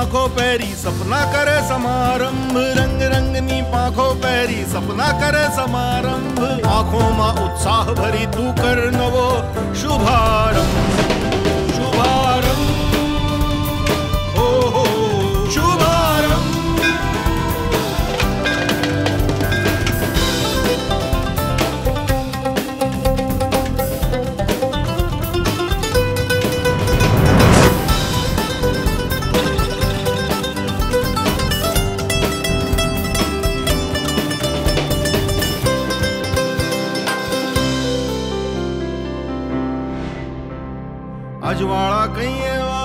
પાંખો પહેરી સપના કરે સમારંભ, રંગ રંગની પાંખો પહેરી સપના કરે સમારંભ, આંખોમાં ઉત્સાહ ભરી તું કર નવો શુભારંભ, શુભારંભ, હો હો શુભારંભ. અજવાળા કઈ એવા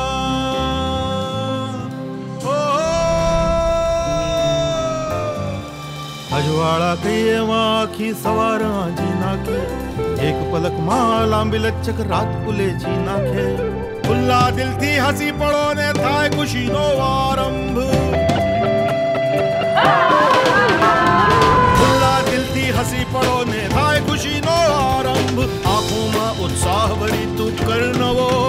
અજવાળા કઈ એવા આખી સવાર આજી નાખે, એક પલકમાં લાંબી લચક રાત ઉલેચી નાખે, ખુલ્લા દિલથી હસી પડો ને થાય ખુશીનો આરંભ, ખુલ્લા દિલથી હસી પડો ને થાય ખુશીનો આરંભ, આંખોમાં ઉત્સાહ ભરી તું કર નવો